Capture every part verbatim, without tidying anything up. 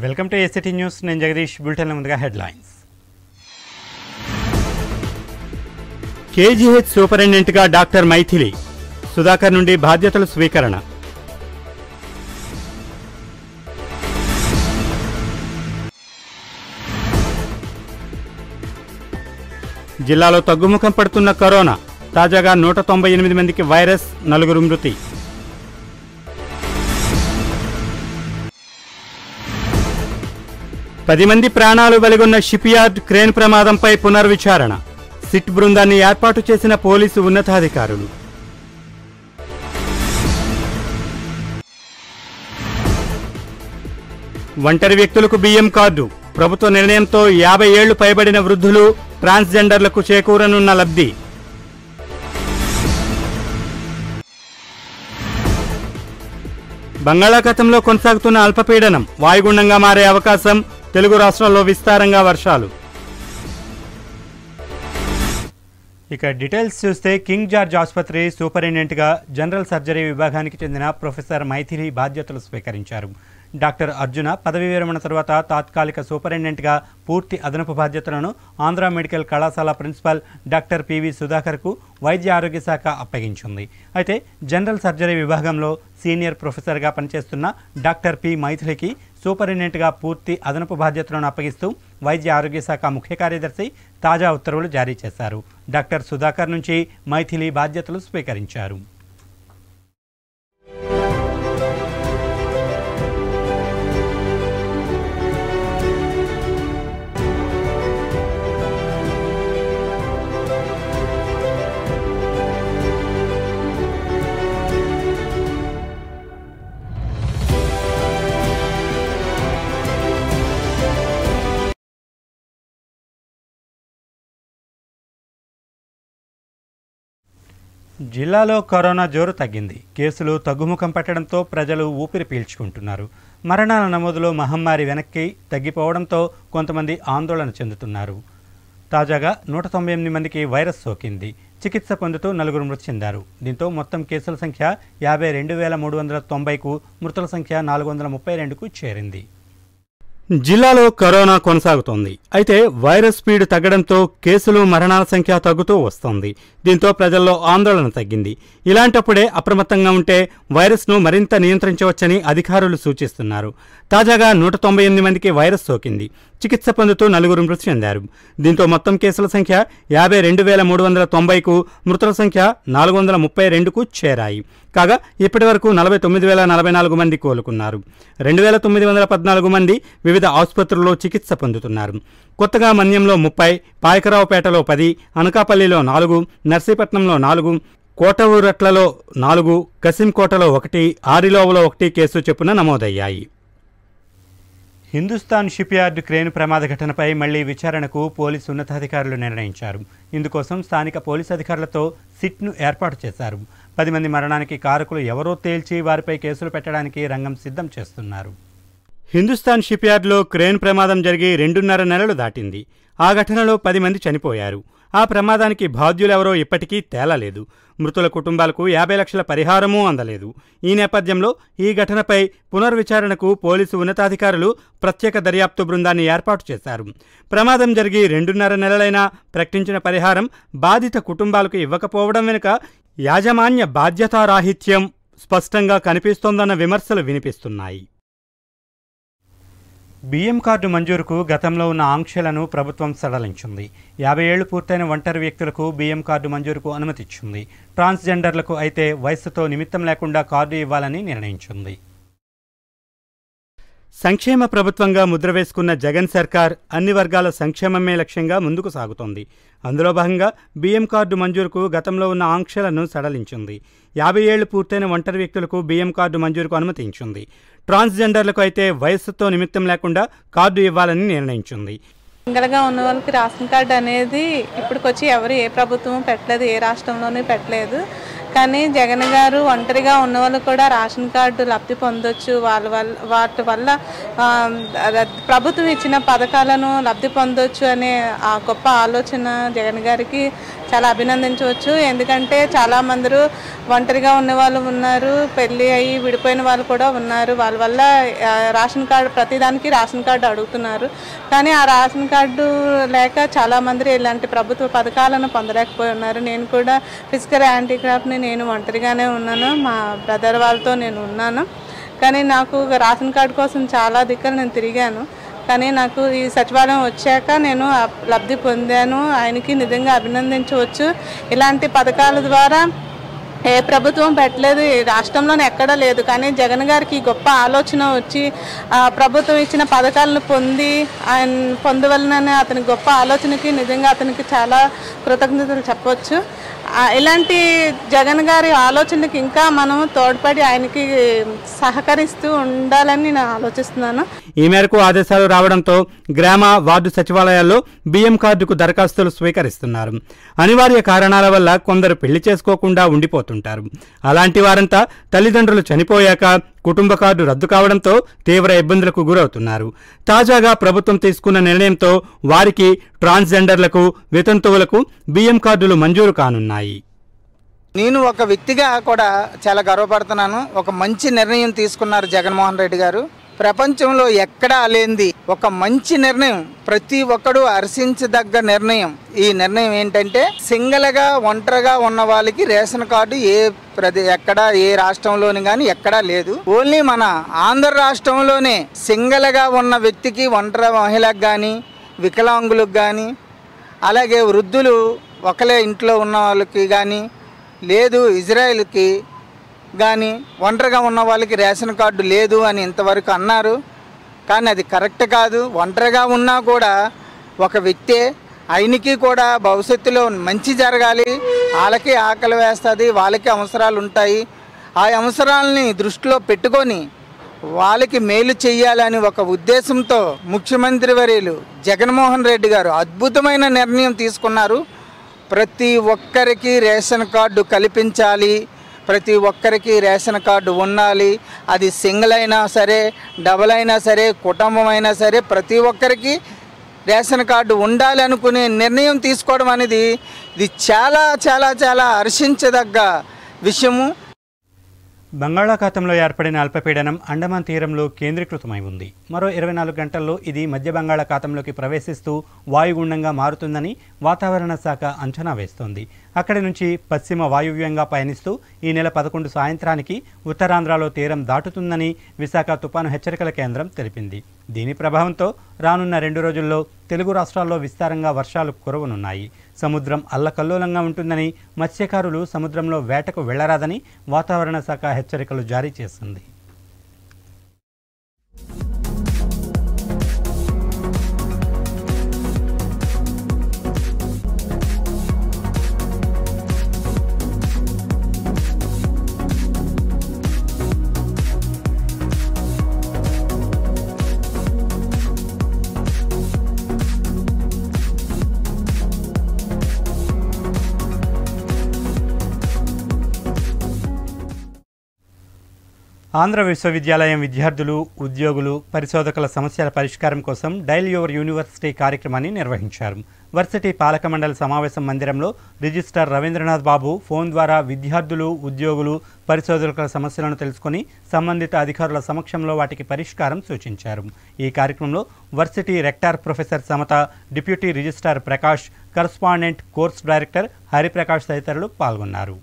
Welcome to ACT news. నేను జగదీష్. బులెటిన్ల ముందుగా హెడ్లైన్స్. కేజీహెచ్ సూపరింటెండెంట్గా డాక్టర్ మైథిలి, సుధాకర్ నుండి బాధ్యతలు స్వీకరణ. జిల్లాలో తగ్గుముఖం పడుతున్న కరోనా. తాజాగా నూట తొంభై ఎనిమిది మందికి వైరస్, నలుగురు మృతి. పది మంది ప్రాణాలు వెలుగొన్న షిప్యార్డ్ క్రేన్ ప్రమాదంపై పునర్విచారణ. సిట్ బృందాన్ని ఏర్పాటు చేసిన పోలీసు ఉన్నతాధికారులు. ఒంటరి వ్యక్తులకు బియ్యం కార్డు. ప్రభుత్వ నిర్ణయంతో యాభై ఏళ్లు పైబడిన వృద్ధులు, ట్రాన్స్జెండర్లకు చేకూరనున్న లబ్ధి. బంగాళాఖాతంలో కొనసాగుతున్న అల్పపీడనం వాయుగుండంగా మారే అవకాశం. తెలుగు రాష్ట్రాల్లో విస్తారంగా వర్షాలు. ఇక డీటెయిల్స్ చూస్తే, కింగ్ జార్జ్ ఆసుపత్రి సూపరింటెండెంట్గా జనరల్ సర్జరీ విభాగానికి చెందిన ప్రొఫెసర్ మైథిలి బాధ్యతలు స్వీకరించారు. డాక్టర్ అర్జున పదవీ విరమణ తర్వాత తాత్కాలిక సూపరింటెండెంట్గా పూర్తి అదనపు బాధ్యతలను ఆంధ్ర మెడికల్ కళాశాల ప్రిన్సిపాల్ డాక్టర్ పివి సుధాకర్కు వైద్య ఆరోగ్య శాఖ అప్పగించింది. అయితే జనరల్ సర్జరీ విభాగంలో సీనియర్ ప్రొఫెసర్గా పనిచేస్తున్న డాక్టర్ పి మైథిలికి సూపరింటెండెంట్గా పూర్తి అదనపు బాధ్యతలను అప్పగిస్తూ వైద్య ఆరోగ్య శాఖ ముఖ్య కార్యదర్శి తాజా ఉత్తర్వులు జారీ చేశారు. డాక్టర్ సుధాకర్ నుంచి మైథిలి బాధ్యతలు స్వీకరించారు. జిల్లాలో కరోనా జోరు తగ్గింది. కేసులు తగ్గుముఖం పట్టడంతో ప్రజలు ఊపిరి పీల్చుకుంటున్నారు. మరణాల నమోదులో మహమ్మారి వెనక్కి తగ్గిపోవడంతో కొంతమంది ఆందోళన చెందుతున్నారు. తాజాగా నూట తొంభై ఎనిమిది మందికి వైరస్ సోకింది. చికిత్స పొందుతూ నలుగురు మృతి చెందారు. దీంతో మొత్తం కేసుల సంఖ్య యాభై రెండు వేల మూడు వందల తొంభైకు, మృతుల సంఖ్య నాలుగు వందల ముప్పై రెండుకు చేరింది. జిల్లాలో కరోనా కొనసాగుతోంది. అయితే వైరస్ స్పీడ్ తగ్గడంతో కేసులు, మరణాల సంఖ్య తగ్గుతూ వస్తోంది. దీంతో ప్రజల్లో ఆందోళన తగ్గింది. ఇలాంటప్పుడే అప్రమత్తంగా ఉంటే వైరస్ను మరింత నియంత్రించవచ్చని అధికారులు సూచిస్తున్నారు. తాజాగా నూట తొంభై ఎనిమిది మందికి వైరస్ సోకింది. చికిత్స పొందుతూ నలుగురు మృతి చెందారు. దీంతో మొత్తం కేసుల సంఖ్య యాభై రెండు వేల మూడు వందల తొంభైకు, మృతుల సంఖ్య నాలుగు వందల ముప్పై రెండుకు చేరాయి. కాగా ఇప్పటి వరకు నలభై తొమ్మిది వేల నలభై నాలుగు మంది కోలుకున్నారు. రెండు వేల తొమ్మిది వందల పద్నాలుగు మంది వివిధ ఆసుపత్రుల్లో చికిత్స పొందుతున్నారు. కొత్తగా మన్యంలో ముప్పై, పాయకరావుపేటలో పది, అనకాపల్లిలో నాలుగు, నర్సీపట్నంలో నాలుగు, కోటఊరట్లలో నాలుగు, కసింకోటలో ఒకటి, ఆరిలోవలో ఒకటి కేసు చొప్పున నమోదయ్యాయి. హిందుస్థాన్ షిప్యార్డ్ క్రేన్ ప్రమాద ఘటనపై మళ్లీ విచారణకు పోలీసు ఉన్నతాధికారులు నిర్ణయించారు. ఇందుకోసం స్థానిక పోలీసు అధికారులతో సిట్ను ఏర్పాటు చేశారు. పది మంది మరణానికి కారకులు ఎవరో తేల్చి వారిపై కేసులు పెట్టడానికి రంగం సిద్ధం చేస్తున్నారు. హిందుస్థాన్ షిప్యార్డ్లో క్రేన్ ప్రమాదం జరిగి రెండున్నర నెలలు దాటింది. ఆ ఘటనలో పది మంది చనిపోయారు. ఆ ప్రమాదానికి బాధ్యులెవరో ఇప్పటికీ తేలలేదు. మృతుల కుటుంబాలకు యాభై లక్షల పరిహారమూ అందలేదు. ఈ నేపథ్యంలో ఈ ఘటనపై పునర్విచారణకు పోలీసు ఉన్నతాధికారులు ప్రత్యేక దర్యాప్తు బృందాన్ని ఏర్పాటు చేశారు. ప్రమాదం జరిగి రెండున్నర నెలలైనా ప్రకటించిన పరిహారం బాధిత కుటుంబాలకు ఇవ్వకపోవడం వెనుక యాజమాన్య బాధ్యతారాహిత్యం స్పష్టంగా కనిపిస్తోందన్న విమర్శలు వినిపిస్తున్నాయి. బియ్యం కార్డు మంజూరుకు గతంలో ఉన్న ఆంక్షలను ప్రభుత్వం సడలించింది. యాభై ఏళ్లు పూర్తయిన ఒంటరి వ్యక్తులకు బియ్యం కార్డు మంజూరుకు అనుమతిచ్చింది. ట్రాన్స్జెండర్లకు అయితే వయస్సుతో నిమిత్తం లేకుండా కార్డు ఇవ్వాలని నిర్ణయించింది. సంక్షేమ ప్రభుత్వంగా ముద్ర వేసుకున్న జగన్ సర్కార్ అన్ని వర్గాల సంక్షేమమే లక్ష్యంగా ముందుకు సాగుతోంది. అందులో భాగంగా బియ్యం కార్డు మంజూరుకు గతంలో ఉన్న ఆంక్షలను సడలించింది. యాభై ఏళ్లు పూర్తయిన ఒంటరి వ్యక్తులకు బియ్యం కార్డు మంజూరుకు అనుమతించింది. ట్రాన్స్జెండర్లకు అయితే వయస్సుతో నిమిత్తం లేకుండా కార్డు ఇవ్వాలని నిర్ణయించింది. సింగల్గా ఉన్న వాళ్ళకి రేషన్ కార్డు అనేది ఇప్పటికొచ్చి ఎవరు ఏ ప్రభుత్వం పెట్టలేదు, ఏ రాష్ట్రంలోనూ పెట్టలేదు. కానీ జగన్ గారు ఒంటరిగా ఉన్న వాళ్ళు కూడా రేషన్ కార్డు లబ్ధి పొందొచ్చు, వాళ్ళ వల్ల వాటి వల్ల ప్రభుత్వం ఇచ్చిన పథకాలను లబ్ధి పొందొచ్చు అనే ఆ గొప్ప ఆలోచన జగన్ గారికి చాలా అభినందించవచ్చు. ఎందుకంటే చాలామంది ఒంటరిగా ఉన్న వాళ్ళు ఉన్నారు, పెళ్ళి అయ్యి విడిపోయిన వాళ్ళు కూడా ఉన్నారు. వాళ్ళ వల్ల రేషన్ కార్డు ప్రతిదానికి రేషన్ కార్డు అడుగుతున్నారు. కానీ ఆ రేషన్ కార్డు లేక చాలామంది ఇలాంటి ప్రభుత్వ పథకాలను పొందలేకపోయి ఉన్నారు. నేను కూడా ఫిజికల్ హ్యాండిక్రాఫ్ట్ని నేను ఒంటరిగానే ఉన్నాను, మా బ్రదర్ వాళ్ళతో నేను ఉన్నాను. కానీ నాకు రేషన్ కార్డు కోసం చాలా దిక్కులు నేను తిరిగాను. కానీ నాకు ఈ సచివాలయం వచ్చాక నేను లబ్ధి పొందాను. ఆయనకి నిజంగా అభినందించవచ్చు. ఇలాంటి పథకాల ద్వారా ఏ ప్రభుత్వం పెట్టలేదు, రాష్ట్రంలోనే ఎక్కడా లేదు. కానీ జగన్ గారికి గొప్ప ఆలోచన వచ్చి ప్రభుత్వం ఇచ్చిన పథకాలను పొంది ఆయన పొందవలననే అతని గొప్ప ఆలోచనకి నిజంగా అతనికి చాలా కృతజ్ఞతలు చెప్పవచ్చు. ఇలాంటి జగన్ గారి ఆలోచనకి ఇంకా మనం తోడ్పడి ఆయనకి సహకరిస్తూ ఉండాలని నేను ఆలోచిస్తున్నాను. ఈ మేరకు ఆదేశాలు రావడంతో గ్రామ వార్డు సచివాలయాల్లో బియ్యం కార్డుకు దరఖాస్తులు స్వీకరిస్తున్నారు. అనివార్య కారణాల వల్ల కొందరు పెళ్లి చేసుకోకుండా ఉండిపోతుంటారు. అలాంటి వారంతా తల్లిదండ్రులు చనిపోయాక కుటుంబ కార్డు రద్దు కావడంతో తీవ్ర ఇబ్బందులకు గురవుతున్నారు. తాజాగా ప్రభుత్వం తీసుకున్న నిర్ణయంతో వారికి, ట్రాన్స్జెండర్లకు, వితంతువులకు బియ్యం కార్డులు మంజూరు కానున్నాయి. నేను ఒక వ్యక్తిగా కూడా చాలా గర్వపడుతున్నాను. ఒక మంచి నిర్ణయం తీసుకున్నారు జగన్మోహన్ రెడ్డి గారు. ప్రపంచంలో ఎక్కడా లేనిది ఒక మంచి నిర్ణయం, ప్రతి ఒక్కడు హర్షించదగ్గ నిర్ణయం. ఈ నిర్ణయం ఏంటంటే సింగిల్గా ఒంటరిగా ఉన్న వాళ్ళకి రేషన్ కార్డు ఏ ప్రతి ఎక్కడా ఏ రాష్ట్రంలోని కానీ ఎక్కడా లేదు. ఓన్లీ మన ఆంధ్ర రాష్ట్రంలోనే సింగిల్గా ఉన్న వ్యక్తికి, ఒంటరి మహిళకు కానీ, వికలాంగులకు కానీ, అలాగే వృద్ధులు ఒకలే ఇంట్లో ఉన్న వాళ్ళకి కానీ, లేదు ఇజ్రాయెల్కి కానీ ఒంటరిగా ఉన్న వాళ్ళకి రేషన్ కార్డు లేదు అని ఇంతవరకు అన్నారు. కానీ అది కరెక్ట్ కాదు. ఒంటరిగా ఉన్నా కూడా ఒక వ్యక్తే, ఆయనకి కూడా భవిష్యత్తులో మంచి జరగాలి, వాళ్ళకి ఆకలి వేస్తుంది, వాళ్ళకి అవసరాలు ఉంటాయి. ఆ అవసరాలని దృష్టిలో పెట్టుకొని వాళ్ళకి మేలు చేయాలని ఒక ఉద్దేశంతో ముఖ్యమంత్రి వర్యులు జగన్మోహన్ రెడ్డి గారు అద్భుతమైన నిర్ణయం తీసుకున్నారు. ప్రతి ఒక్కరికి రేషన్ కార్డు కల్పించాలి, ప్రతి ఒక్కరికి రేషన్ కార్డు ఉండాలి. అది సింగిల్ అయినా సరే, డబుల్ అయినా సరే, కుటుంబం అయినా సరే, ప్రతి ఒక్కరికి రేషన్ కార్డు ఉండాలి అనుకునే నిర్ణయం తీసుకోవడం అనేది ఇది చాలా చాలా చాలా హర్షించదగ్గ విషయము. బంగాళాఖాతంలో ఏర్పడిన అల్పపీడనం అండమాన్ తీరంలో కేంద్రీకృతమై ఉంది. మరో ఇరవై నాలుగు గంటల్లో ఇది మధ్య బంగాళాఖాతంలోకి ప్రవేశిస్తూ వాయుగుండంగా మారుతుందని వాతావరణ శాఖ అంచనా వేస్తోంది. అక్కడి నుంచి పశ్చిమ వాయువ్యంగా పయనిస్తూ ఈ నెల పదకొండు సాయంత్రానికి ఉత్తరాంధ్రలో తీరం దాటుతుందని విశాఖ తుపాను హెచ్చరికల కేంద్రం తెలిపింది. దీని ప్రభావంతో రానున్న రెండు రోజుల్లో తెలుగు రాష్ట్రాల్లో విస్తారంగా వర్షాలు కురవనున్నాయి. సముద్రం అల్లకల్లోలంగా ఉంటుందని, మత్స్యకారులు సముద్రంలో వేటకు వెళ్లరాదని వాతావరణ శాఖ హెచ్చరికలు జారీ చేసింది. ఆంధ్ర విశ్వవిద్యాలయం విద్యార్థులు, ఉద్యోగులు, పరిశోధకుల సమస్యల పరిష్కారం కోసం డైల్ యువర్ యూనివర్సిటీ కార్యక్రమాన్ని నిర్వహించారు. వర్సిటీ పాలక మండలి సమావేశం మందిరంలో రిజిస్ట్రార్ రవీంద్రనాథ్ బాబు ఫోన్ ద్వారా విద్యార్థులు, ఉద్యోగులు, పరిశోధకుల సమస్యలను తెలుసుకుని సంబంధిత అధికారుల సమక్షంలో వాటికి పరిష్కారం సూచించారు. ఈ కార్యక్రమంలో varsity rector professor Samata, deputy registrar Prakash, correspondent course director Hariprakash తదితరులు పాల్గొన్నారు.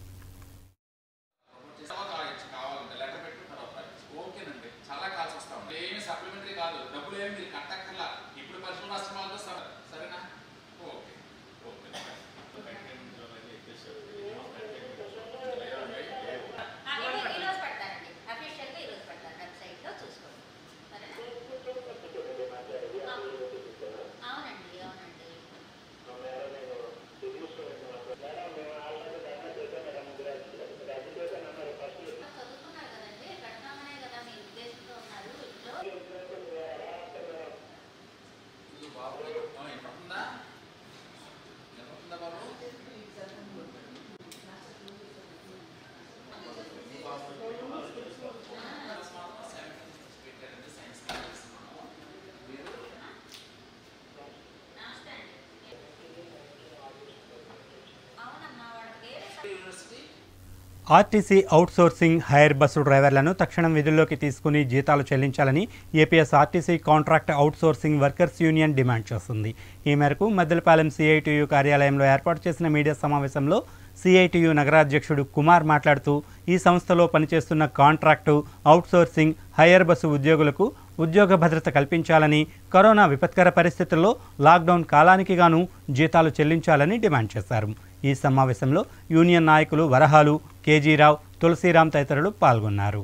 ఆర్టీసీ అవుట్సోర్సింగ్ హైర్ బస్సు డ్రైవర్లను తక్షణం విధుల్లోకి తీసుకుని జీతాలు చెల్లించాలని APS RTC contract outsourcing workers union demand చేస్తుంది. ఈ మేరకు మద్దెలపాలెం సిఐటియు కార్యాలయంలో ఏర్పాటు చేసిన మీడియా సమావేశంలో సిఐటియు నగరాధ్యక్షుడు కుమార్ మాట్లాడుతూ ఈ సంస్థలో పనిచేస్తున్న కాంట్రాక్టు అవుట్సోర్సింగ్ హైర్ బస్సు ఉద్యోగులకు ఉద్యోగ భద్రత కల్పించాలని, కరోనా విపత్కర పరిస్థితుల్లో లాక్డౌన్ కాలానికి గాను జీతాలు చెల్లించాలని డిమాండ్ చేశారు. ఈ సమావేశంలో యూనియన్ నాయకులు వరహాలు, కేజీరావు, తులసిరామ్ తదితరులు పాల్గొన్నారు.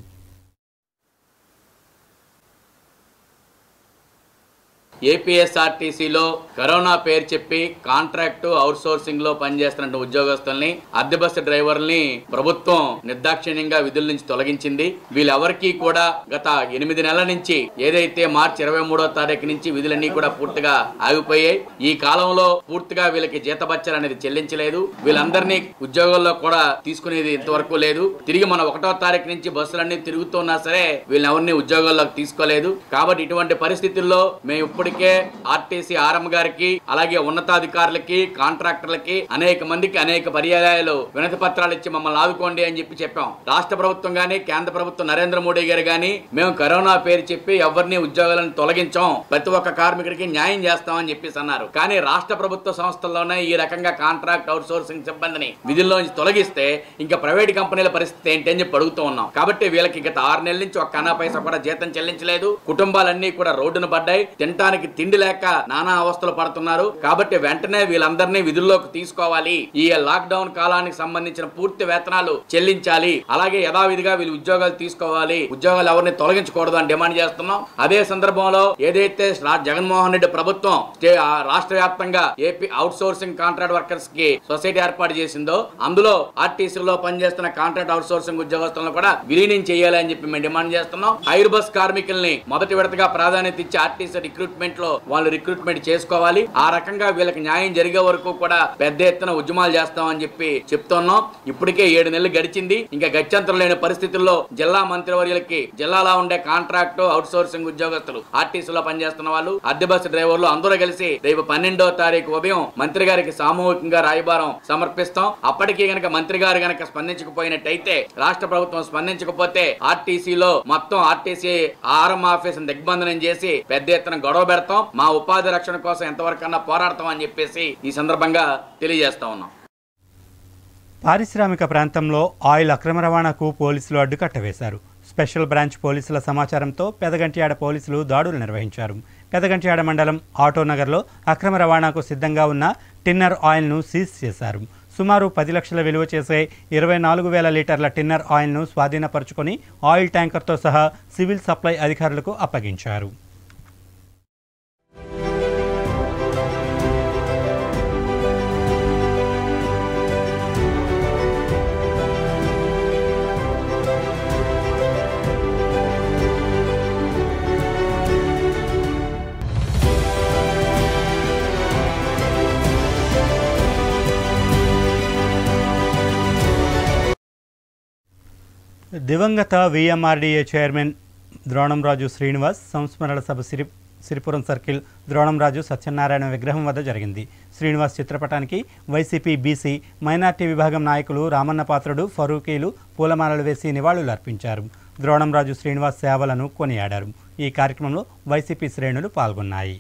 ఏపీఎస్ఆర్టీసీలో కరోనా పేరు చెప్పి కాంట్రాక్టు అవుట్సోర్సింగ్ లో పనిచేస్తున్న ఉద్యోగస్తుల్ని, అద్దె బస్సు డ్రైవర్లని ప్రభుత్వం నిర్దాక్షిణ్యంగా విధుల నుంచి తొలగించింది. వీళ్ళెవరికీ కూడా గత ఎనిమిది నెలల నుంచి ఏదైతే మార్చి ఇరవై మూడో తారీఖు నుంచి విధులన్నీ కూడా పూర్తిగా ఆగిపోయాయి. ఈ కాలంలో పూర్తిగా వీళ్ళకి జీతభత్యాలు అనేది చెల్లించలేదు. వీళ్ళందరినీ ఉద్యోగాల్లో కూడా తీసుకునేది ఇంతవరకు లేదు. తిరిగి మన ఒకటో తారీఖు నుంచి బస్సులన్నీ తిరుగుతున్నా సరే వీళ్ళని ఎవరిని ఉద్యోగాల్లోకి తీసుకోలేదు. కాబట్టి ఇటువంటి పరిస్థితుల్లో మేము ఇప్పటికే ఆర్టీసీ ఆర్ఎం గారికి, అలాగే ఉన్నతాధికారులకి, కాంట్రాక్టర్లకి అనేక మందికి అనేక పర్యాయాలు వినతి పత్రాలు ఇచ్చి మమ్మల్ని ఆదుకోండి అని చెప్పి చెప్పాం. రాష్ట్ర ప్రభుత్వం గానీ, కేంద్ర ప్రభుత్వం నరేంద్ర మోడీ గారు గానీ మేము కరోనా పేరు చెప్పి ఎవరిని ఉద్యోగాలను తొలగించాం, ప్రతి ఒక్క కార్మికుడికి న్యాయం చేస్తామని చెప్పేసి అన్నారు. కానీ రాష్ట్ర ప్రభుత్వ సంస్థల్లోనే ఈ రకంగా కాంట్రాక్ట్ అవుట్ సోర్సింగ్ సిబ్బందిని విధుల్లో నుంచి తొలగిస్తే ఇంకా ప్రైవేట్ కంపెనీల పరిస్థితి ఏంటి అని చెప్పి అడుగుతూ ఉన్నాం. కాబట్టి వీళ్ళకి గత ఆరు నెలల నుంచి ఒక్క అన్నా పైసా కూడా జీతం చెల్లించలేదు. కుటుంబాలన్నీ కూడా రోడ్డున పడ్డాయి. తింటానికి తిండి లేక నానా అవస్థలు పడుతున్నారు. కాబట్టి వెంటనే వీళ్ళందరినీ విధుల్లోకి తీసుకోవాలి. ఈ లాక్ డౌన్ కాలానికి సంబంధించిన పూర్తి వేతనాలు చెల్లించాలి. అలాగే యథావిధిగా వీళ్ళు ఉద్యోగాలు తీసుకోవాలి. ఉద్యోగాలు ఎవరిని తొలగించకూడదు అని డిమాండ్ చేస్తున్నాం. అదే సందర్భంలో ఏదైతే జగన్మోహన్ రెడ్డి ప్రభుత్వం రాష్ట్ర వ్యాప్తంగా AP outsourcing contract workers కి సొసైటీ ఏర్పాటు చేసిందో అందులో ఆర్టీసీలో పనిచేస్తున్న కాంట్రాక్ట్ అవుట్ సోర్సింగ్ ఉద్యోగస్తులను కూడా విలీనం చేయాలి అని చెప్పి మేము డిమాండ్ చేస్తున్నాం. హైర్ బస్ కార్మికుల్ని మొదటి విడతగా ప్రాధాన్యత ఇచ్చి ఆర్టీసీ రిక్రూట్మెంట్ లో వాళ్ళు రిక్రూట్మెంట్ చేసుకోవాలి. ఆ రకంగా వీళ్ళకి న్యాయం జరిగే వరకు కూడా పెద్ద ఎత్తున ఉద్యమాలు చేస్తామని చెప్పి చెప్తున్నాం. ఇప్పటికే ఏడు నెలలు గడిచింది. ఇంకా గత్యంతరం లేని పరిస్థితుల్లో జిల్లా మంత్రివర్యులకి జిల్లాలో ఉండే కాంట్రాక్ట్ అవుట్ సోర్సింగ్ ఉద్యోగస్తులు, ఆర్టీసీలో పనిచేస్తున్న వాళ్ళు, అద్దె బస్సు డ్రైవర్లు అందరూ కలిసి రేపు పన్నెండో తారీఖు ఉదయం మంత్రి గారికి సామూహికంగా రాయబారం సమర్పిస్తాం. అప్పటికీ గనక మంత్రి గారు గనక స్పందించకపోయినట్టయితే, రాష్ట్ర ప్రభుత్వం స్పందించకపోతే ఆర్టీసీలో మొత్తం ఆర్టీసీ ఆర్ఎం ఆఫీస్ దిగ్బంధనం చేసి పెద్ద ఎత్తున గొడవ పెడతాం. మా ఉపాధి రక్షణ కోసం ఎంతవరకన్నా పోరాడతాం అని చెప్పేసి ఈ సందర్భంగా తెలియజేస్తా ఉన్నాం. పారిశ్రామిక ప్రాంతంలో ఆయిల్ అక్రమ రవాణాకు పోలీసులు అడ్డుకట్ట వేశారు. స్పెషల్ బ్రాంచ్ పోలీసుల సమాచారంతో పెదగంట్యాడ పోలీసులు దాడులు నిర్వహించారు. పెదగంట్యాడ మండలం ఆటోనగర్లో అక్రమ రవాణాకు సిద్ధంగా ఉన్న టిన్నర్ ఆయిల్ను సీజ్ చేశారు. సుమారు పది లక్షల విలువ చేసే ఇరవై నాలుగు వేల లీటర్ల టిన్నర్ ఆయిల్ను స్వాధీనపరుచుకొని ఆయిల్ ట్యాంకర్తో సహా సివిల్ సప్లై అధికారులకు అప్పగించారు. దివంగత విఎంఆర్డీఏ చైర్మన్ ద్రోణంరాజు శ్రీనివాస్ సంస్మరణ సభ సిరి సిరిపురం సర్కిల్ ద్రోణంరాజు సత్యనారాయణ విగ్రహం వద్ద జరిగింది. శ్రీనివాస్ చిత్రపటానికి వైసీపీ బీసీ మైనార్టీ విభాగం నాయకులు రామన్న పాత్రుడు, ఫరూకీలు పూలమాలలు వేసి నివాళులు అర్పించారు. ద్రోణంరాజు శ్రీనివాస్ సేవలను కొనియాడారు. ఈ కార్యక్రమంలో వైసీపీ శ్రేణులు పాల్గొన్నాయి.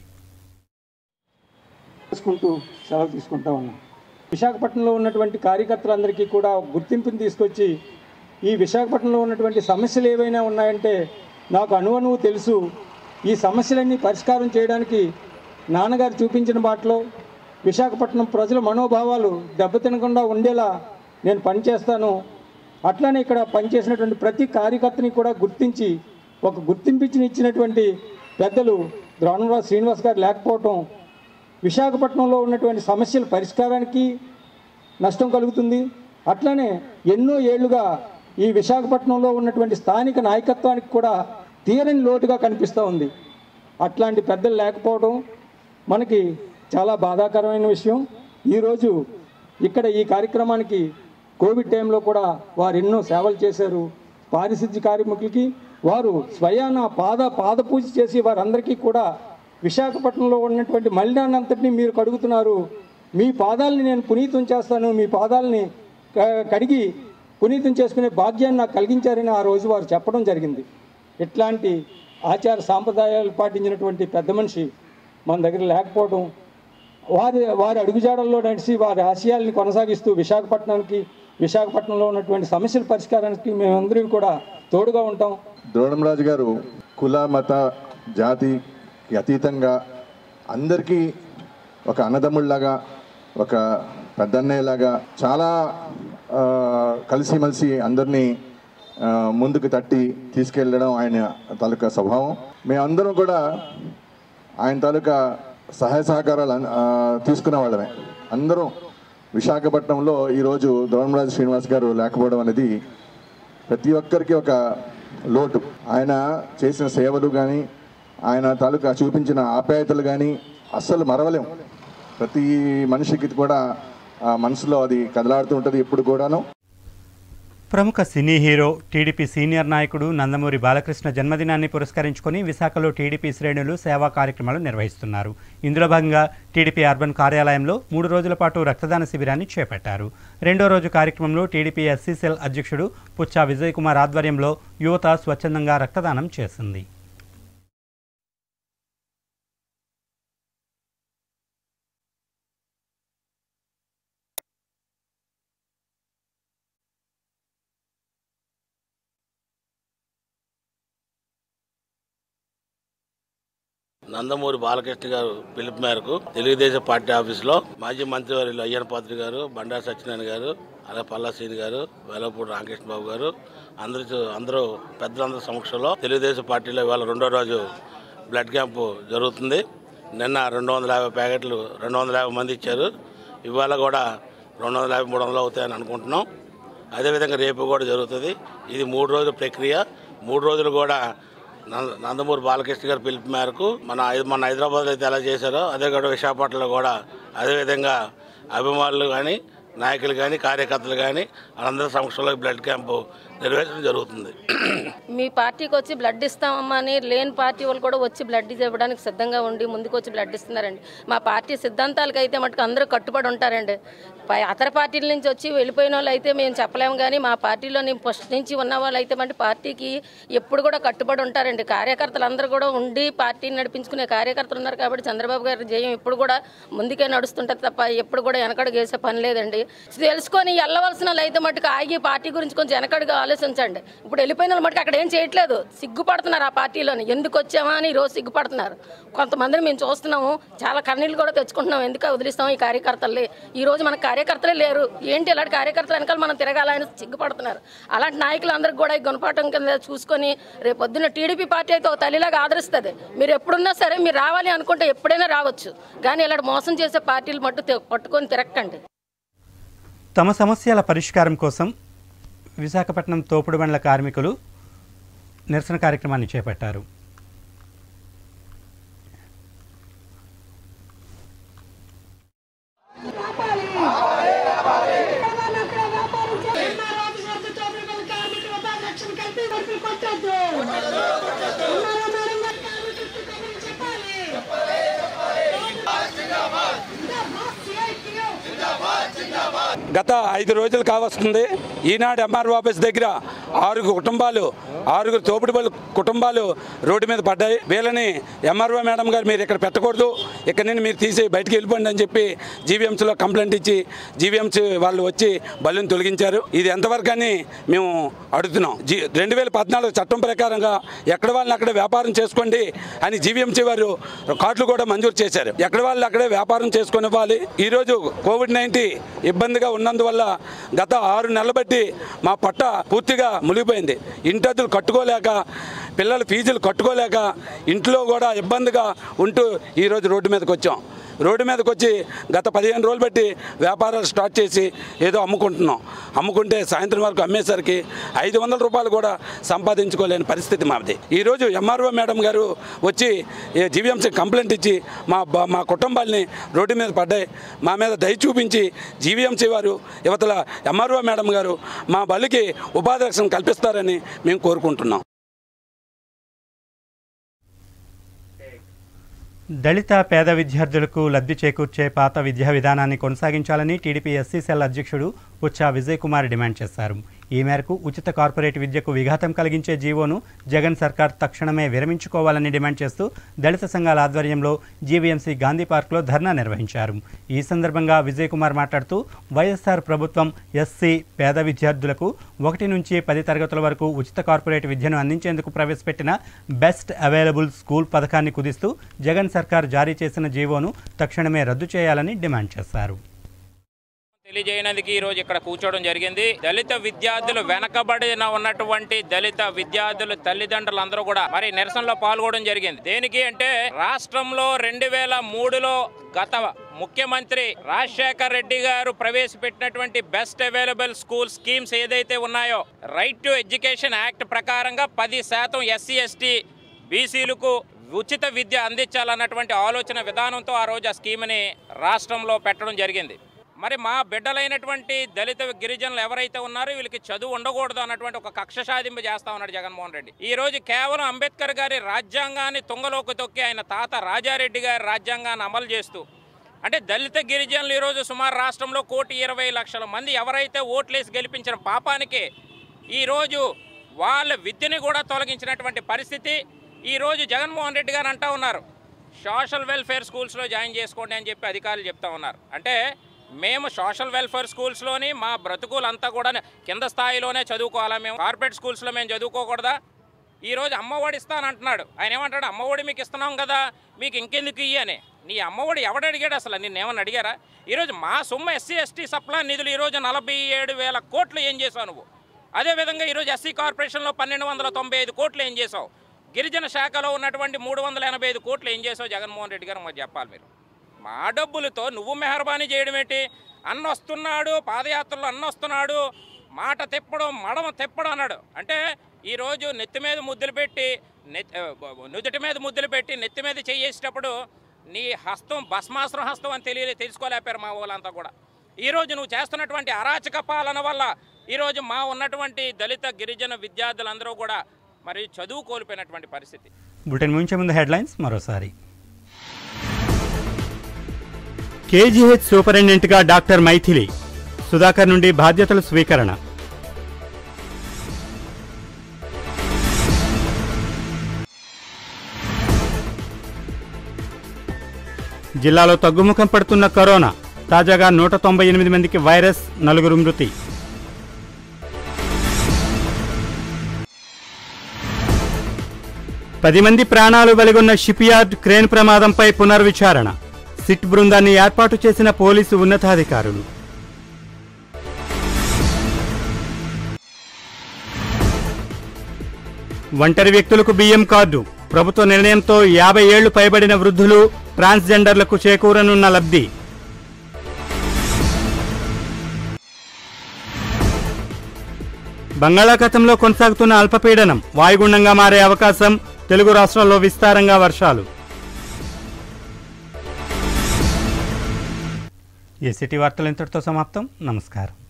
సెలవు తీసుకుంటా ఉన్నాం. విశాఖపట్నంలో ఉన్నటువంటి కార్యకర్తలందరికీ కూడా గుర్తింపుని తీసుకొచ్చి ఈ విశాఖపట్నంలో ఉన్నటువంటి సమస్యలు ఏవైనా ఉన్నాయంటే నాకు అనువనువు తెలుసు. ఈ సమస్యలన్నీ పరిష్కారం చేయడానికి నాన్నగారు చూపించిన బాటలో విశాఖపట్నం ప్రజల మనోభావాలు దెబ్బతినకుండా ఉండేలా నేను పనిచేస్తాను. అట్లానే ఇక్కడ పనిచేసినటువంటి ప్రతి కార్యకర్తని కూడా గుర్తించి ఒక గుర్తింపుని ఇచ్చినటువంటి పెద్దలు ద్రోణంరాజు శ్రీనివాస్ గారు లేకపోవటం విశాఖపట్నంలో ఉన్నటువంటి సమస్యల పరిష్కారానికి నష్టం కలుగుతుంది. అట్లానే ఎన్నో ఏళ్లుగా ఈ విశాఖపట్నంలో ఉన్నటువంటి స్థానిక నాయకత్వానికి కూడా తీరని లోటుగా కనిపిస్తూ ఉంది. అట్లాంటి పెద్దలు లేకపోవడం మనకి చాలా బాధాకరమైన విషయం. ఈరోజు ఇక్కడ ఈ కార్యక్రమానికి కోవిడ్ టైంలో కూడా వారు ఎన్నో సేవలు చేశారు. పారిశుద్ధ్య కార్మికులకి వారు స్వయాన పాద పాద పూజ చేసి వారందరికీ కూడా విశాఖపట్నంలో ఉన్నటువంటి మలినాన్నంతటినీ మీరు కడుగుతున్నారు, మీ పాదాలని నేను పునీతం చేస్తాను, మీ పాదాలని కడిగి పునీతం చేసుకునే భాగ్యాన్ని నాకు కలిగించారని ఆ రోజు వారు చెప్పడం జరిగింది. ఇట్లాంటి ఆచార సాంప్రదాయాలు పాటించినటువంటి పెద్ద మనిషి మన దగ్గర లేకపోవడం, వారి వారి అడుగుజాడల్లో నడిచి వారి ఆశయాల్ని కొనసాగిస్తూ విశాఖపట్నానికి విశాఖపట్నంలో ఉన్నటువంటి సమస్యల పరిష్కారానికి మేమందరం కూడా తోడుగా ఉంటాం. ద్రోణంరాజు గారు కుల మత జాతికి అతీతంగా అందరికీ ఒక అన్నదమ్ముళ్లాగా, ఒక పెద్దన్నయ్యలాగా చాలా కలిసిమెలిసి అందరినీ ముందుకు తట్టి తీసుకెళ్ళడం ఆయన తాలూకా స్వభావం. మేమందరం కూడా ఆయన తాలూకా సహాయ సహకారాలు తీసుకునే వాళ్ళమే. అందరం విశాఖపట్నంలో ఈరోజు ద్రోణంరాజు శ్రీనివాస్ గారు లేకపోవడం అనేది ప్రతి ఒక్కరికి ఒక లోటు. ఆయన చేసిన సేవలు కానీ, ఆయన తాలూకా చూపించిన ఆప్యాయతలు కానీ అస్సలు మరవలేం. ప్రతి మనిషికి కూడా మనసులో అది కదలాడుతూ ఉంటుంది ఎప్పుడు కూడాను. ప్రముఖ సినీ హీరో టీడీపీ సీనియర్ నాయకుడు నందమూరి బాలకృష్ణ జన్మదినాన్ని పురస్కరించుకొని విశాఖలో టీడీపీ శ్రేణులు సేవా కార్యక్రమాలు నిర్వహిస్తున్నారు. ఇందులో భాగంగా టీడీపీ అర్బన్ కార్యాలయంలో మూడు రోజుల పాటు రక్తదాన శిబిరాన్ని చేపట్టారు. రెండో రోజు కార్యక్రమంలో టీడీపీ ఎస్సీ సెల్ అధ్యక్షుడు పుచ్చా విజయ్ కుమార్ ఆధ్వర్యంలో యువత స్వచ్ఛందంగా రక్తదానం చేసింది. నందమూరి బాలకృష్ణ గారు పిలుపు మేరకు తెలుగుదేశం పార్టీ ఆఫీసులో మాజీ మంత్రివర్యులు అయ్యన్న పాత్రి గారు, బండారు సత్యనారాయణ గారు, అలాగే పల్లాసీని గారు, వెలపూడి రామకృష్ణ బాబు గారు అందరూ అందరూ పెద్దలందరి సమక్షంలో తెలుగుదేశం పార్టీలో ఇవాళ రెండో రోజు బ్లడ్ క్యాంపు జరుగుతుంది. నిన్న రెండు వందల యాభై ప్యాకెట్లు రెండు వందల యాభై మంది ఇచ్చారు. ఇవాళ కూడా రెండు వందల యాభై మూడు వందలు అవుతాయని అనుకుంటున్నాం. అదేవిధంగా రేపు కూడా జరుగుతుంది. ఇది మూడు రోజుల ప్రక్రియ. మూడు రోజులు కూడా నందమూరి బాలకృష్ణ గారి పిలుపు మేరకు మన మన హైదరాబాద్లో అయితే ఎలా చేశారో అదే కూడా విశాఖపట్నంలో కూడా అదేవిధంగా అభిమానులు కానీ, నాయకులు కానీ, కార్యకర్తలు కానీ అందరి సమక్షంలో బ్లడ్ క్యాంపు నిర్వహించడం జరుగుతుంది. మీ పార్టీకి వచ్చి బ్లడ్ ఇస్తామమ్మా అని లేని పార్టీ వాళ్ళు కూడా వచ్చి బ్లడ్ ఇవ్వడానికి సిద్ధంగా ఉండి ముందుకు వచ్చి బ్లడ్ ఇస్తున్నారండి. మా పార్టీ సిద్ధాంతాలకు అయితే మటుకు అందరూ కట్టుబడి ఉంటారండి. అతర పార్టీల నుంచి వచ్చి వెళ్ళిపోయిన వాళ్ళు అయితే మేము చెప్పలేము, కానీ మా పార్టీలో ఫస్ట్ నుంచి ఉన్న వాళ్ళు అయితే మన పార్టీకి ఎప్పుడు కూడా కట్టుబడి ఉంటారండి. కార్యకర్తలు అందరూ కూడా ఉండి పార్టీని నడిపించుకునే కార్యకర్తలు ఉన్నారు కాబట్టి చంద్రబాబు గారి జయం ఇప్పుడు కూడా ముందుకే నడుస్తుంటుంది తప్ప ఎప్పుడు కూడా వెనకడుగు వేసే పని లేదండి. తెలుసుకొని వెళ్ళవలసిన వాళ్ళు అయితే మటుకు ఆగి పార్టీ గురించి కొంచెం వెనకడుగా ఆలోచించండి. ఇప్పుడు వెళ్ళిపోయిన వాళ్ళు మటుకు అక్కడ ఏం చేయట్లేదు, సిగ్గుపడుతున్నారు. ఆ పార్టీలోని ఎందుకు వచ్చామా అని ఈరోజు సిగ్గుపడుతున్నారు. కొంతమందిని మేము చూస్తున్నాము, చాలా కన్నీళ్ళు కూడా తెచ్చుకుంటున్నాం. ఎందుకు వదిలిస్తాం ఈ కార్యకర్తల్ని? ఈ రోజు మన కార్యకర్తలే లేరు, ఏంటి ఇలాంటి కార్యకర్తలు వెనకాల మనం తిరగాలని సిగ్గుపడుతున్నారు. అలాంటి నాయకులు అందరికి కూడా ఈ గుణపాఠం కింద చూసుకొని రేపు పొద్దున్న టీడీపీ పార్టీ అయితే ఒక తల్లిలాగా ఆదరిస్తుంది. మీరు ఎప్పుడున్నా సరే మీరు రావాలి అనుకుంటే ఎప్పుడైనా రావచ్చు, కానీ ఇలాంటి మోసం చేసే పార్టీలు మట్టు పట్టుకొని తిరక్కండి. తమ సమస్యల పరిష్కారం కోసం విశాఖపట్నం తోపుడు బండ్ల కార్మికులు నిరసన కార్యక్రమాన్ని చేపట్టారు. గత ఐదు రోజులు కావస్తుంది ఈనాడు ఎంఆర్ఓ ఆఫీస్ దగ్గర ఆరుగురు కుటుంబాలు ఆరుగురు తోపుడుబళ్ళు కుటుంబాలు రోడ్డు మీద పడ్డాయి. వీళ్ళని ఎంఆర్ఓ మేడం గారు మీరు ఇక్కడ పెట్టకూడదు, ఇక్కడ నుండి మీరు తీసి బయటికి వెళ్ళిపోండి అని చెప్పి జీవీఎంసీలో కంప్లైంట్ ఇచ్చి జీవీఎంసీ వాళ్ళు వచ్చి బళ్ళును తొలగించారు. ఇది ఎంతవరకు అని మేము అడుగుతున్నాం. జీ రెండు వేల పద్నాలుగు చట్టం ప్రకారంగా ఎక్కడ వాళ్ళని అక్కడే వ్యాపారం చేసుకోండి అని జీవీఎంసీ వారు కార్డులు కూడా మంజూరు చేశారు. ఎక్కడ వాళ్ళు అక్కడే వ్యాపారం చేసుకుని ఇవ్వాలి. ఈరోజు కోవిడ్ నైన్టీన్ ఇబ్బందిగా ఉన్నందువల్ల గత ఆరు నెలలు బట్టి మా పట్ట పూర్తిగా మునిగిపోయింది. ఇంటద్దులు కట్టుకోలేక, పిల్లల ఫీజులు కట్టుకోలేక ఇంట్లో కూడా ఇబ్బందిగా ఉంటూ ఈరోజు రోడ్డు మీదకి వచ్చాం. రోడ్డు మీదకి వచ్చి గత పదిహేను రోజులు బట్టి వ్యాపారాలు స్టార్ట్ చేసి ఏదో అమ్ముకుంటున్నాం. అమ్ముకుంటే సాయంత్రం వరకు అమ్మేసరికి ఐదు వందల రూపాయలు కూడా సంపాదించుకోలేని పరిస్థితి మాది. ఈరోజు ఎంఆర్ఓ మేడం గారు వచ్చి జీవీఎంసీ కంప్లైంట్ ఇచ్చి మా మా కుటుంబాలని రోడ్డు మీద పడ్డాయి. మా మీద దయ చూపించి జీవీఎంసీ వారు యువతల ఎంఆర్ఓ మేడం గారు మా బలికి ఉపాధి రక్షణ కల్పిస్తారని మేము కోరుకుంటున్నాం. దళిత పేద విద్యార్థులకు లబ్ధి చేకూర్చే పాత విద్యా విధానాన్ని కొనసాగించాలని టీడీపీ ఎస్సీ సెల్ అధ్యక్షుడు పుచ్చా విజయ్ కుమార్ డిమాండ్ చేశారు. ఈ మేరకు ఉచిత కార్పొరేట్ విద్యకు విఘాతం కలిగించే జీవోను జగన్ సర్కార్ తక్షణమే విరమించుకోవాలని డిమాండ్ చేస్తూ దళిత సంఘాల ఆధ్వర్యంలో జీవీఎంసీ గాంధీ పార్క్లో ధర్నా నిర్వహించారు. ఈ సందర్భంగా విజయ్ కుమార్ మాట్లాడుతూ వైఎస్ఆర్ ప్రభుత్వం ఎస్సీ పేద విద్యార్థులకు ఒకటి నుంచి పది తరగతుల వరకు ఉచిత కార్పొరేట్ విద్యను అందించేందుకు ప్రవేశపెట్టిన బెస్ట్ అవైలబుల్ స్కూల్ పథకాన్ని కుదిస్తూ జగన్ సర్కార్ జారీ చేసిన జీవోను తక్షణమే రద్దు చేయాలని డిమాండ్ చేశారు. తెలియజేయడానికి ఈ రోజు ఇక్కడ కూర్చోవడం జరిగింది. దళిత విద్యార్థులు వెనకబడిన ఉన్నటువంటి దళిత విద్యార్థులు తల్లిదండ్రులు అందరూ కూడా మరి నిరసనలో పాల్గొనడం జరిగింది. దేనికి అంటే రాష్ట్రంలో రెండు వేల మూడులో గత ముఖ్యమంత్రి రాజశేఖర్ రెడ్డి గారు ప్రవేశపెట్టినటువంటి బెస్ట్ అవైలబుల్ స్కూల్ స్కీమ్స్ ఏదైతే ఉన్నాయో రైట్ టు ఎడ్యుకేషన్ యాక్ట్ ప్రకారంగా పది శాతం ఎస్సీ ఎస్టీ బీసీలకు ఉచిత విద్య అందించాలన్నటువంటి ఆలోచన విధానంతో ఆ రోజు ఆ స్కీమ్ని రాష్ట్రంలో పెట్టడం జరిగింది. మరి మా బిడ్డలైనటువంటి దళిత గిరిజనులు ఎవరైతే ఉన్నారో వీళ్ళకి చదువు ఉండకూడదు అన్నటువంటి ఒక కక్ష సాధింపు చేస్తా ఉన్నాడు జగన్మోహన్ రెడ్డి. ఈ రోజు కేవలం అంబేద్కర్ గారి రాజ్యాంగాన్ని తుంగలోకి తొక్కి ఆయన తాత రాజారెడ్డి గారి రాజ్యాంగాన్ని అమలు చేస్తూ అంటే దళిత గిరిజనులు ఈరోజు సుమారు రాష్ట్రంలో కోటి ఇరవై లక్షల మంది ఎవరైతే ఓట్లేసి గెలిపించిన పాపానికి ఈరోజు వాళ్ళ విద్యని కూడా తొలగించినటువంటి పరిస్థితి. ఈరోజు జగన్మోహన్ రెడ్డి గారు అంటూ ఉన్నారు సోషల్ వెల్ఫేర్ స్కూల్స్లో జాయిన్ చేసుకోండి అని చెప్పి అధికారులు చెప్తా ఉన్నారు. అంటే మేము సోషల్ వెల్ఫేర్ స్కూల్స్లోని మా బ్రతుకులంతా కూడా కింద స్థాయిలోనే చదువుకోవాలా, మేము కార్పొరేట్ స్కూల్స్లో మేము చదువుకోకూడదా? ఈరోజు అమ్మఒడి ఇస్తానంటున్నాడు. ఆయన ఏమంటాడు, అమ్మఒడి మీకు ఇస్తున్నాం కదా మీకు ఇంకెందుకు ఇయ్యి అని. నీ అమ్మఒడి ఎవడు అడిగాడు అసలు? నిన్ను ఏమన్నా అడిగారా? ఈరోజు మా సొమ్ము ఎస్సీ ఎస్టీ సప్లా నిధులు ఈరోజు నలభై ఏడు వేల కోట్లు ఏం చేసావు నువ్వు? అదేవిధంగా ఈరోజు ఎస్సీ కార్పొరేషన్లో పన్నెండు వందల తొంభై ఐదు కోట్లు ఏం చేసావు? గిరిజన శాఖలో ఉన్నటువంటి మూడు వందల ఎనభై ఐదు కోట్లు ఏం చేసావు జగన్మోహన్ రెడ్డి గారు? మాకు చెప్పాలి మీరు. మా డబ్బులతో నువ్వు మెహర్బానీ చేయడం ఏంటి? అన్న వస్తున్నాడు, పాదయాత్రలో అన్న వస్తున్నాడు, మాట తెప్పడం మడమ తెప్పడం అన్నాడు. అంటే ఈరోజు నెత్తి మీద ముద్దులు పెట్టి నుదుటి మీద ముద్దులు పెట్టి నెత్తి మీద చేసేటప్పుడు నీ హస్తం భస్మాసురం హస్తం అని తెలియ తెలుసుకోలేపారు మా వాళ్ళంతా కూడా. ఈరోజు నువ్వు చేస్తున్నటువంటి అరాచక పాలన వల్ల ఈరోజు మా ఉన్నటువంటి దళిత గిరిజన విద్యార్థులందరూ కూడా మరి చదువు కోల్పోయినటువంటి పరిస్థితి. బులెటిన్ ముంచే ముందు హెడ్లైన్స్ మరోసారి. కేజీహెచ్ సూపరింటెండెంట్గా డాక్టర్ మైథిలి, సుధాకర్ నుండి బాధ్యతల స్వీకరణ. జిల్లాలో తగ్గుముఖం పడుతున్న కరోనా, తాజాగా నూట తొంభై ఎనిమిది మందికి వైరస్, నలుగురు మృతి. పది మంది ప్రాణాలు వెలుగొన్న షిప్యార్డ్ క్రేన్ ప్రమాదంపై పునర్విచారణ, సిట్ బృందాన్ని ఏర్పాటు చేసిన పోలీసు ఉన్నతాధికారులు. ఒంటరి వ్యక్తులకు బియ్యం కార్డు, ప్రభుత్వ నిర్ణయంతో యాభై ఏళ్లు పైబడిన వృద్ధులు, ట్రాన్స్జెండర్లకు చేకూరనున్న లబ్ధి. బంగాళాఖాతంలో కొనసాగుతున్న అల్పపీడనం, వాయుగుండంగా మారే అవకాశం, తెలుగు రాష్ట్రాల్లో విస్తారంగా వర్షాలు. ఈ సిటీ వార్తలు ఇంతటితో సమాప్తం. నమస్కారం.